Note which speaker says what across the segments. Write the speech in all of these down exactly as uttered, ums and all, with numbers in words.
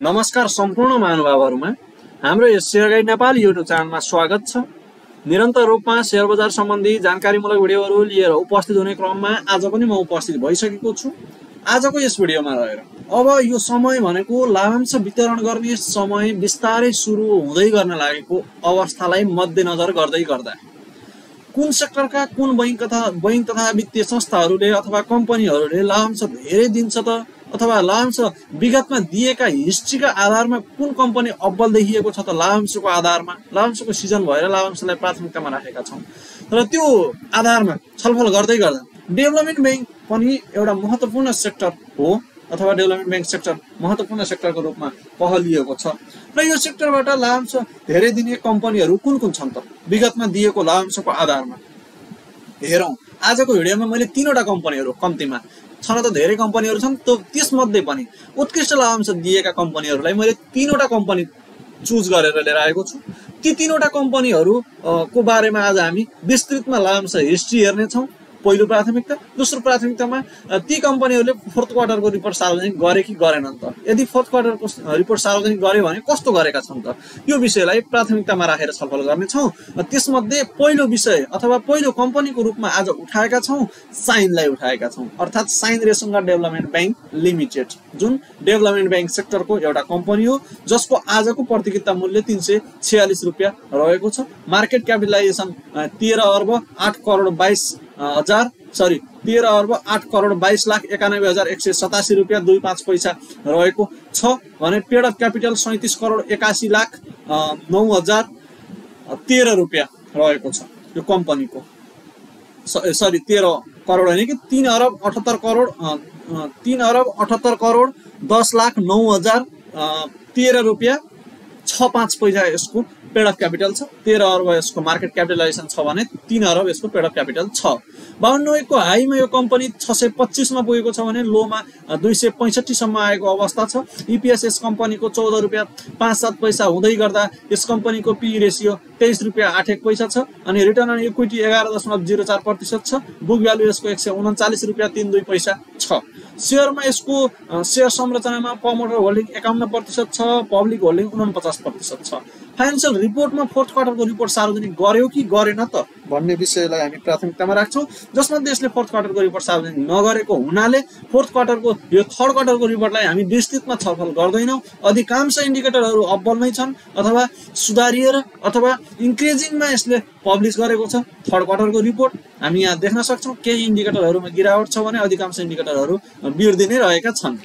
Speaker 1: नमस्कार सम्पूर्ण महानुभावहरुमा हाम्रो यस शेयर गाइड नेपाल युट्युब च्यानलमा स्वागत छ। निरन्तर रूपमा शेयर बजार सम्बन्धी जानकारीमूलक भिडियोहरु लिएर उपस्थित हुने क्रममा आज पनि म उपस्थित भइसकेको छु। आजको यस भिडियोमा रहेर अब यो समय भनेको लाभांश वितरण गर्ने समय बिस्तारै सुरु हुँदै गर्न लागेको अवस्थालाई मध्यनजर गर्दै गर्दा कुन सेक्टरका कुन बैंक तथा बैंक तथा वित्तीय संस्थाहरूले अथवा कम्पनीहरूले लाभांश धेरै दिन्छ त अथवा लाभांश विगतमा दिएका हिस्ट्रीका आधारमा कुन कम्पनी अब्बल देखिएको छ त लाभांशको आधारमा लाभांशको सिजन भएर लाभांशलाई प्राथमिकतामा राखेका छौं। र त्यो आधारमा छलफल गर्दै गर्दा डेभलपमेन्ट बैंक पनि एउटा महत्त्वपूर्ण सेक्टर हो अथवा डेभलपमेन्ट बैंक सेक्टर महत्त्वपूर्ण सेक्टरको रूपमा पहलिएको छ। र यो सेक्टरबाट लाभांश धेरै दिने कम्पनीहरू कुन कुन छन् त विगतमा दिएको लाभांशको आधारमा हेरौं। आजको भिडियोमा मैले तीनवटा कम्पनीहरू कम्तीमा छन त धेरै कम्पनीहरू छन् त त्यसमध्ये पनि उत्कृष्ट लाभांश दिएका कम्पनीहरूलाई मैले तीनवटा कम्पनी चुज गरेर लिएर आएको छु। ती तीनवटा कम्पनीहरू को बारेमा आज हामी विस्तृतमा लाभांश हिस्ट्री हेर्ने छौं। पहिलो प्राथमिकता, दोस्रो प्राथमिकतामा ती कम्पनीहरूले फोर्थ क्वार्टरको रिपोर्ट सार्वजनिक गरे कि गरेनन् त, यदि फोर्थ क्वार्टरको रिपोर्ट सार्वजनिक गरे भने कस्तो गरेका छन् त, यो विषयलाई प्राथमिकतामा राखेर छलफल गर्ने छौं। त्यसमध्ये पहिलो विषय अथवा पहिलो कम्पनीको रूपमा आज उठाएका छौं साइनलाई उठाएका छौं, अर्थात् Shine Resunga development bank limited, जुन डेभलपमेन्ट बैंक सेक्टरको एउटा कम्पनी हो जसको आजको प्रतियोगिता मूल्य तीन सय छयालिस रुपियाँ रहेको छ। मार्केट क्यापिटलाइजेसन तेह्र अर्ब आठ करोड बाइस हजार सरी तेह्र अर्ब आठ करोड बाइस लाख एकानब्बे हजार एक सय सतासी रुपियाँ दुई पाँच पैसा रहेको छ भने पेड अफ क्यापिटल सैतिस करोड एकासी लाख नौ हजार तेह्र रुपियाँ रहेको छ। यो कम्पनीको सरी तेह्र करोड होइन कि तीन अरब अठहत्तर करोड तीन अरब अठहत्तर करोड दस लाख नौ हजार तेह्र रुपियाँ छ पाँच पैसा यसको पेड अफ क्यापिटल छ। तेह्र अर्ब यसको मार्केट क्यापिटलाइजेसन छ भने तीन अरब यसको पेड अफ क्यापिटल छ। बाउन्न को हाईमा यो कम्पनी छ सय पच्चीस मा पुगेको छ भने लोमा दुई सय पैंसठी सम्म आएको अवस्था छ। ईपीएस यस कम्पनीको चौध रुपियाँ पाँच सात पैसा हुँदै गर्दा यस कम्पनीको पी रेसियो तेइस रुपियाँ आठ एक पैसा छ अनि रिटर्न अन इक्विटी एघार दशमलव जिरो चार प्रतिशत छ। बुक भ्यालु यसको एक सय उन्चालिस रुपियाँ तीन दुई पैसा छ। शेयरमा यसको शेयर संरचनामा प्रमोटर होल्डिङ एकाउन्न प्रतिशत छ, पब्लिक होल्डिङ उनपचास प्रतिशत छ। फाइनेन्शियल रिपोर्टमा फोर्थ क्वार्टरको रिपोर्ट सार्वजनिक गर्यो कि गरेन त भन्ने विषयलाई हामी प्राथमिकतामा राख्छौं, जसमध्ये यसले फोर्थ क्वार्टरको रिपोर्ट सार्वजनिक नगरेको हुनाले फोर्थ क्वार्टरको यो थर्ड क्वार्टरको रिपोर्टलाई हामी विस्तृतमा छलफल गर्दैनौं। अधिकांश इन्डिकेटरहरू अब्बलमै छन् अथवा सुधारिएर अथवा इन्क्रिजिङमा यसले पब्लिश गरेको छ। थर्ड क्वार्टरको रिपोर्ट हामी यहाँ देख्न सक्छौं। केही इन्डिकेटरहरूमा गिरावट छ भने अधिकांश इन्डिकेटरहरू वृद्धि नै रहेका छन्,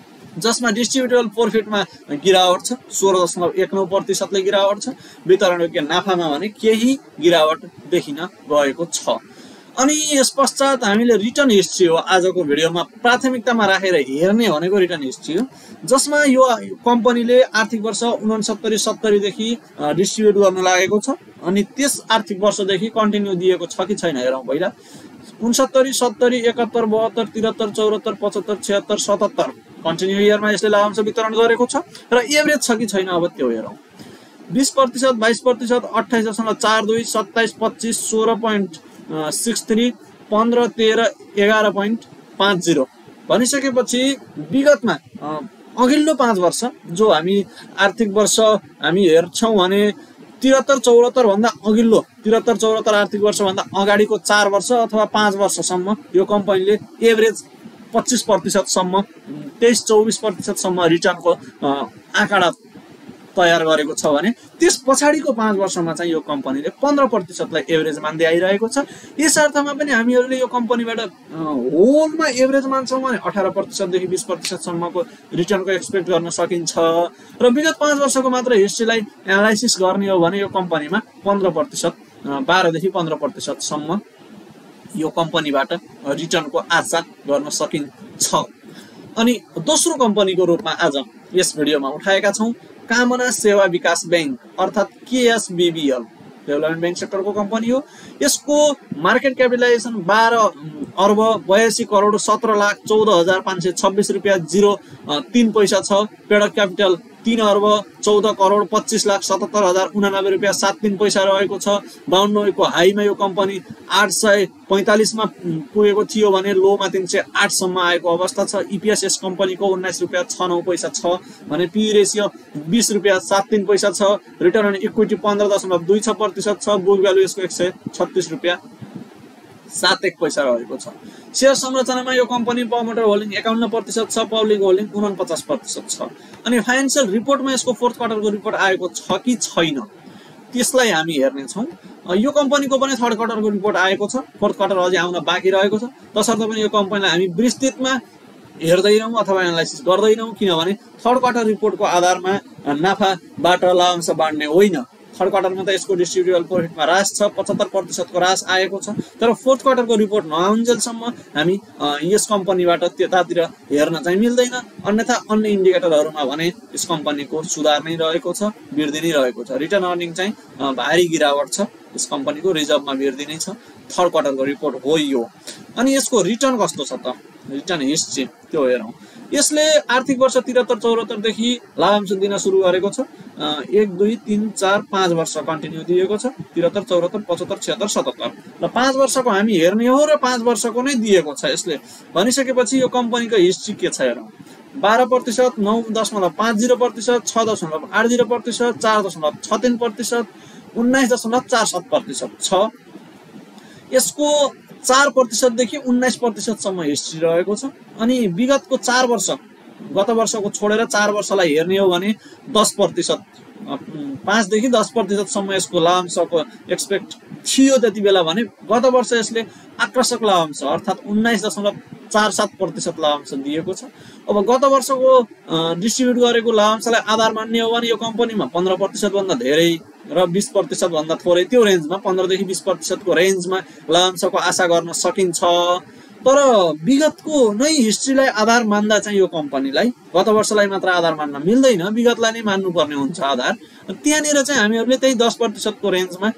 Speaker 1: जसमा डिस्ट्रिब्युटेबल प्रॉफिटमा गिरावट छ, सोह्र दशमलव एक नौ प्रतिशतले गिरावट छ। वितरण योग्य नाफामा भने केही गिरावट देखिन गएको छ। अनि यस पश्चात हामीले रिटर्न हिस्ट्री हो आजको भिडियोमा प्राथमिकतामा राखेर हेर्ने भनेको रिटर्न हिस्ट्री हो, जसमा यो कम्पनीले आर्थिक वर्ष उनसत्तरी सत्तरी देखि डिस्ट्रिब्युट गर्न लागेको छ अनि त्यस आर्थिक वर्षदेखि कन्टिन्यू दिएको छ कि छैन हेरौं। पहिला उनसत्तरी सत्तरी एकहत्तर बहत्तर त्रिहत्तर चौहत्तर पचहत्तर छिहत्तर सतहत्तर कन्टिन्यू इयरमा यसले लाभांश वितरण गरेको छ र एभरेज छ कि छैन अब त्यो हेरौं। बीस प्रतिशत बाइस प्रतिशत अट्ठाइस दशमलव चार दुई सत्ताइस पच्चीस सोह्र पोइन्ट सिक्स थ्री पन्ध्र तेह्र एघार पोइन्ट पाँच जिरो भनिसकेपछि विगतमा अघिल्लो पाँच वर्ष जो हामी आर्थिक वर्ष हामी हेर्छौं भने त्रिहत्तर चौहत्तर भन्दा अघिल्लो त्रिहत्तर चौहत्तर आर्थिक वर्ष भन्दा अगाडिको चार वर्ष अथवा पाँच वर्षसम्म यो कम्पनीले एभरेज पच्चीस प्रतिशत सम्म तेइस चौबीस प्रतिशत सम्म रिटर्नको आँकडा तयार गरेको छ भने त्यस पछाडिको पाँच वर्षमा चाहिँ यो कम्पनीले पन्ध्र प्रतिशतलाई एभरेज मान्दै आइरहेको छ। यस अर्थमा पनि हामीहरूले यो कम्पनीबाट होलमा एभरेज मान्छौं भने अठार प्रतिशतदेखि बीस प्रतिशतसम्मको रिटर्नको एक्सपेक्ट गर्न सकिन्छ र विगत पाँच वर्षको मात्र हिस्ट्रीलाई एनालाइसिस गर्ने हो भने यो कम्पनीमा पन्ध्र प्रतिशत बाह्रदेखि पन्ध्र प्रतिशतसम्म यो कम्पनीबाट रिटर्नको आशा गर्न सकिन्छ। अनि दोस्रो कम्पनीको रूपमा आज यस भिडियोमा उठाएका छौं कामना सेवा विकास बैंक अर्थात् केएसबीबीएल डेभलपमेन्ट बैंक सेक्टरको कम्पनी हो। यसको मार्केट क्यापिटलाइजेसन बाह्र अर्ब बयासी करोड सत्र लाख चौध हजार पाँच सय छब्बिस रुपियाँ जिरो तीन पैसा छ। पेड अफ क्यापिटल तीन अर्ब चौध करोड पच्चिस लाख सतहत्तर हजार उनानब्बे रुपियाँ सात तीन पैसा रहेको छ। बाहन्नको हाईमा यो कम्पनी आठ सय पैँतालिसमा पुगेको थियो भने लोमा तीन सय आठसम्म आएको अवस्था छ। इपिएस यस कम्पनीको उन्नाइस रुपियाँ छ नौ पैसा छ भने पी रेसियो बिस रुपियाँ सात तीन पैसा छ। रिटर्न अन इक्विटी पन्ध्र दशमलव दुई छ प्रतिशत छ। बुक भ्यालु यसको एक सय छत्तिस रुपियाँ सात एक पैसा रहेको छ। सेयर संरचनामा यो कम्पनी प्रमोटर होल्डिङ एकाउन्न प्रतिशत छ, पब्लिक होल्डिङ उनपचास प्रतिशत छ। अनि फाइनेन्सियल रिपोर्टमा यसको फोर्थ क्वार्टरको रिपोर्ट आएको छ कि छैन त्यसलाई हामी हेर्नेछौँ। यो कम्पनीको पनि थर्ड क्वार्टरको रिपोर्ट आएको छ, फोर्थ क्वार्टर अझै आउन बाँकी रहेको छ। तसर्थ पनि यो कम्पनीलाई हामी विस्तृतमा हेर्दैनौँ अथवा एनालाइसिस गर्दैनौँ, किनभने थर्ड क्वार्टर रिपोर्टको आधारमा नाफाबाट लाभांश बाँड्ने होइन। थर्ड क्वार्टरमा त यसको डिस्ट्रिब्युटेबल प्रफिटमा ह्रास छ, पचहत्तर प्रतिशतको ह्रास आएको छ। तर फोर्थ क्वार्टरको रिपोर्ट नआउन्जेलसम्म हामी यस कम्पनीबाट त्यतातिर हेर्न चाहिँ मिल्दैन। अन्यथा अन्य इन्डिकेटरहरूमा भने यस कम्पनीको सुधार नै रहेको छ, वृद्धि नै रहेको छ। रिटर्न अर्निङ चाहिँ भारी गिरावट छ यस कम्पनीको, रिजर्भमा वृद्धि नै छ। थर्ड क्वार्टरको रिपोर्ट हो यो। अनि यसको रिटर्न कस्तो छ त, रिटर्न हिस्ट्री त्यो हेरौँ। यसले आर्थिक वर्ष त्रिहत्तर चौहत्तरदेखि लाभांश दिन सुरु गरेको छ। एक दुई तिन चार पाँच वर्ष कन्टिन्यू दिएको छ, त्रिहत्तर चौहत्तर पचहत्तर छिहत्तर सतहत्तर र पाँच वर्षको हामी हेर्ने हो र पाँच वर्षको नै दिएको छ यसले। भनिसकेपछि यो कम्पनीको हिस्ट्री के छ हेरौँ। बाह्र प्रतिशत, नौ दशमलव पाँच जिरो प्रतिशत, छ दशमलव आठ जिरो प्रतिशत, चार दशमलव छ तीन प्रतिशत, उन्नाइस दशमलव चार सात प्रतिशत छ। यसको चार प्रतिशतदेखि उन्नाइस प्रतिशतसम्म हिस्ट्री रहेको छ। अनि विगतको चार वर्ष, गत वर्षको छोडेर चार वर्षलाई हेर्ने हो भने दस प्रतिशत पाँचदेखि दस प्रतिशतसम्म यसको लाभांशको एक्सपेक्ट थियो त्यति बेला भने गत वर्ष यसले आकर्षक लाभांश अर्थात् उन्नाइस दशमलव चार सात प्रतिशत लाभांश दिएको छ। अब गत वर्षको डिस्ट्रिब्युट गरेको लाभांशलाई आधार मान्ने हो भने यो कम्पनीमा पन्ध्र प्रतिशतभन्दा धेरै र बिस प्रतिशतभन्दा थोरै त्यो रेन्जमा पन्ध्रदेखि बिस प्रतिशतको रेन्जमा लाभांशको आशा गर्न सकिन्छ। तर विगतको नै हिस्ट्रीलाई आधार मान्दा चाहिँ यो कम्पनीलाई गत वर्षलाई मात्र आधार मान्न मिल्दैन, विगतलाई नै मान्नुपर्ने हुन्छ आधार। त्यहाँनिर चाहिँ हामीहरूले त्यही दस प्रतिशतको रेन्जमा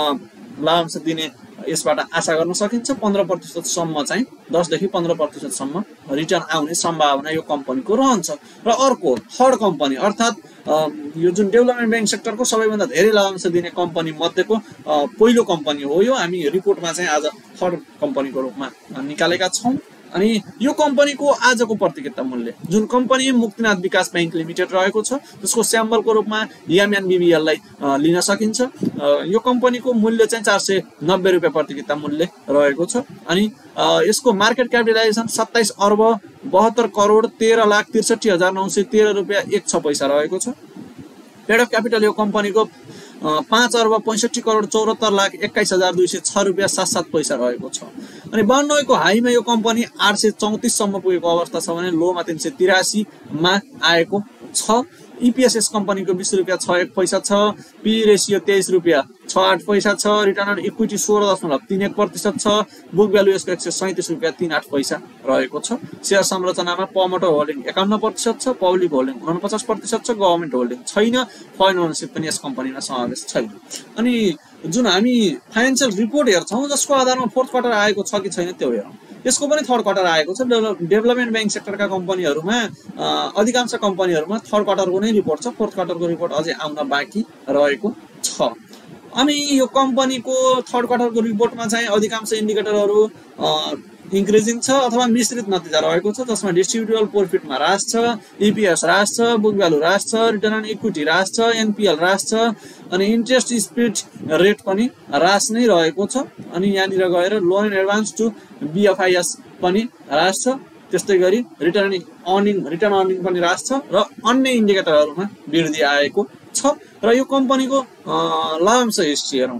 Speaker 1: लाभांश दिने यसबाट आशा गर्न सकिन्छ। पन्ध्र प्रतिशतसम्म चाहिँ दसदेखि पन्ध्र प्रतिशतसम्म रिटर्न आउने सम्भावना यो कम्पनीको रहन्छ। र अर्को थर्ड कम्पनी अर्थात् यो जुन डेभलपमेन्ट ब्याङ्क सेक्टरको सबैभन्दा धेरै लाभांश दिने कम्पनी मध्येको पहिलो कम्पनी हो यो। हामी रिपोर्टमा चाहिँ आज थर्ड कम्पनीको रूपमा निकालेका छौँ। अनि यो कम्पनीको आजको प्रतियोगिता मूल्य जुन कम्पनी मुक्तिनाथ विकास ब्याङ्क लिमिटेड रहेको छ त्यसको स्याम्बलको रूपमा एमएनबीबीएललाई लिन सकिन्छ। यो कम्पनीको मूल्य चाहिँ चार सय नब्बे रुपियाँ प्रतियोगिता मूल्य रहेको छ। अनि यसको मार्केट क्यापिटलाइजेसन सत्ताइस अर्ब बहत्तर करोड तेह्र लाख त्रिसठी हजार नौ सय तेह्र रुपियाँ एक छ पैसा रहेको छ। पेड अफ क्यापिटल यो कम्पनीको पाँच अर्ब पैँसठी करोड चौहत्तर लाख एक्काइस हजार दुई सय छ रुपियाँ सात सात पैसा रहेको छ। अनि बाहन्नको हाईमा यो कम्पनी आठ सय चौतिससम्म पुगेको अवस्था छ भने लोमा तीन सय तिरासीमा आएको छ। इपिएस यस कम्पनीको बिस रुपियाँ छ एक पैसा छ। पी रेसियो तेइस रुपियाँ छ आठ पैसा छ। रिटर्न अन इक्विटी सोह्र दशमलव तिन एक प्रतिशत छ। बुक भ्यालु यसको एक सय सैँतिस रुपियाँ तीन आठ पैसा रहेको छ। सेयर संरचनामा प्रमोटर होल्डिङ एकाउन्न प्रतिशत छ, पब्लिक होल्डिङ उनपचास प्रतिशत छ, गभर्मेन्ट होल्डिङ छैन, फरेन ओनरसिप पनि यस कम्पनीमा समावेश छैन। अनि जुन हामी फाइनेन्सियल रिपोर्ट हेर्छौँ जसको आधारमा फोर्थ क्वार्टर आएको छ कि छैन त्यो हेरौँ। यसको पनि थर्ड क्वार्टर आएको छ। डेभलपमेन्ट ब्याङ्क सेक्टरका कम्पनीहरूमा अधिकांश कम्पनीहरूमा थर्ड क्वार्टरको नै रिपोर्ट छ, फोर्थ क्वार्टरको रिपोर्ट अझै आउन बाँकी रहेको छ। अनि यो कम्पनीको थर्ड क्वार्टरको रिपोर्टमा चाहिँ अधिकांश इन्डिकेटरहरू इन्क्रिजिङ छ अथवा मिश्रित नतिजा रहेको छ, जसमा डिस्ट्रिब्युटेबल प्रफिटमा ह्रास छ, इपिएस ह्रास छ, बुक भ्यालु ह्रास छ, रिटर्न अन इक्विटी ह्रास छ, एनपिएल ह्रास छ, अनि इन्ट्रेस्ट स्पिड रेट पनि ह्रास नै रहेको छ। अनि यहाँनिर गएर loan and advance to BFIs पनि ह्रास छ। त्यस्तै गरी रिटर्न अर्निङ रिटर्न अर्निङ पनि ह्रास छ र अन्य इन्डिकेटरहरूमा वृद्धि आएको छ। र यो कम्पनीको लाभांश हिस्ट्री हेरौँ।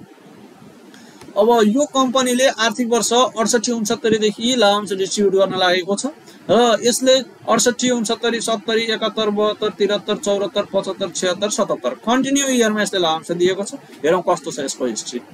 Speaker 1: अब यो कम्पनीले आर्थिक वर्ष अडसठी उनसत्तरीदेखि लाभांश डिस्ट्रिब्युट गर्न लागेको छ र यसले अडसठी उनसत्तरी सत्तरी एकात्तर बहत्तर त्रिहत्तर चौहत्तर पचहत्तर छिहत्तर सतहत्तर कन्टिन्यू इयरमा यसले लाभांश दिएको छ। हेरौँ कस्तो छ यसको हिस्ट्री।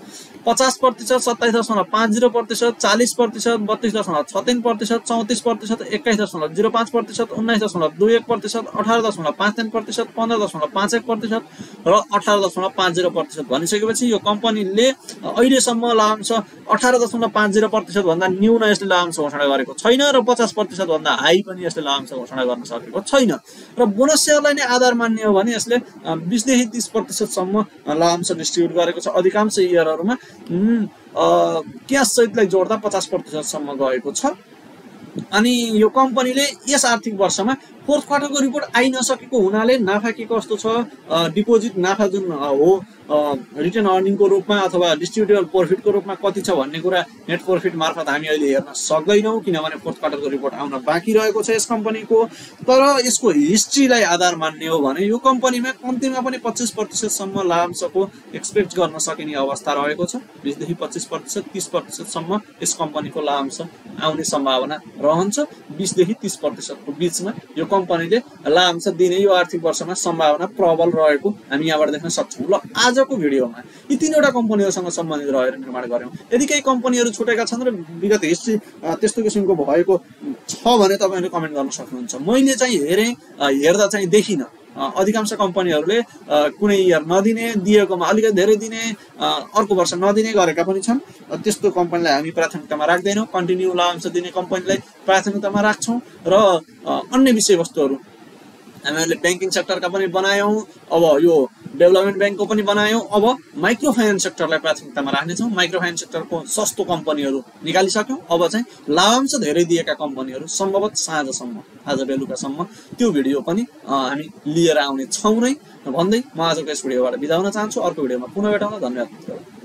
Speaker 1: पचास प्रतिशत सत्ताइस दशमलव पाँच जिरो प्रतिशत चालीस प्रतिशत बत्तीस दशमलव छ तीन प्रतिशत चौतिस प्रतिशत एक्काइस दशमलव जिरो पाँच प्रतिशत उन्नाइस दशमलव दुई एक प्रतिशत अठार दशमलव पाँच तीन प्रतिशत पन्ध्र दशमलव पाँच एक प्रतिशत र अठार दशमलव पाँच जिरो प्रतिशत भनिसकेपछि यो कम्पनीले अहिलेसम्म लाभांश अठार दशमलव पाँच जिरो प्रतिशत भन्दा न्यून यसले लाभांश घोषणा गरेको छैन र पचास प्रतिशत भन्दा हाई पनि यसले लाभांश घोषणा गर्न सकेको छैन र बोनस सेयरलाई नै आधार मान्ने हो भने यसले बीसदेखि तीस प्रतिशतसम्म लाभांश डिस्ट्रिब्युट गरेको छ। अधिकांश इयरहरूमा क्यास सहितलाई जोड्दा पचास प्रतिशतसम्म गएको छ। अनि यो कम्पनीले यस आर्थिक वर्षमा फोर्थ क्वार्टरको रिपोर्ट आइ नसकेको हुनाले नाफा के कस्तो छ, डिपोजिट नाफा जुन हो रिटर्न अर्निङको रूपमा अथवा डिस्ट्रिब्युटेबल प्रॉफिटको रूपमा कति छ भन्ने कुरा नेट प्रॉफिट मार्फत हामी अहिले हेर्न सक्दैनौँ किनभने फोर्थ क्वार्टरको रिपोर्ट आउन बाँकी रहेको छ यस कम्पनीको। तर यसको हिस्ट्रीलाई आधार मान्ने हो भने यो कम्पनीमा कम्तीमा पनि पच्चिस प्रतिशतसम्म लाभांशको एक्सपेक्ट गर्न सकिने अवस्था रहेको छ। बीसदेखि पच्चिस प्रतिशत तीस प्रतिशतसम्म यस कम्पनीको लाभांश आउने सम्भावना रहन्छ। बीसदेखि तीस प्रतिशतको बिचमा यो कम्पनीले लाभांश दिने यो आर्थिक वर्षमा सम्भावना प्रबल रहेको हामी यहाँबाट देख्न सक्छौँ। ल आजको भिडियोमा यी तीनवटा कम्पनीहरूसँग सम्बन्धित रहेर निर्माण गर्यौँ। यदि केही कम्पनीहरू छुटेका छन् र विगत हिस्ट्री त्यस्तो किसिमको भएको छ भने तपाईँहरूले कमेन्ट गर्न सक्नुहुन्छ। मैले चाहिँ हेरेँ, हेर्दा चाहिँ देखिनँ अधिकांश कम्पनीहरूले कुनै इयर नदिने, दिएकोमा अलिकति धेरै दिने, अर्को वर्ष नदिने गरेका पनि छन्। त्यस्तो कम्पनीलाई हामी प्राथमिकतामा राख्दैनौँ। कन्टिन्यू लाभांश दिने कम्पनीलाई प्राथमिकतामा राख्छौँ र अन्य विषयवस्तुहरू हामीहरूले ब्याङ्किङ सेक्टरका पनि बनायौँ, अब यो डेभलपमेन्ट ब्याङ्कको पनि बनायौँ, अब माइक्रो फाइनेन्स सेक्टरलाई प्राथमिकतामा राख्नेछौँ। माइक्रो फाइनेन्स सेक्टरको सस्तो कम्पनीहरू निकालिसक्यौँ, अब चाहिँ लाभांश धेरै दिएका कम्पनीहरू सम्भवतः साँझसम्म आज बेलुकासम्म त्यो भिडियो पनि हामी लिएर आउने छौँ नै भन्दै म आजको यस भिडियोबाट बिदा हुन चाहन्छु। अर्को भिडियोमा पुनः भेटौँला। धन्यवाद।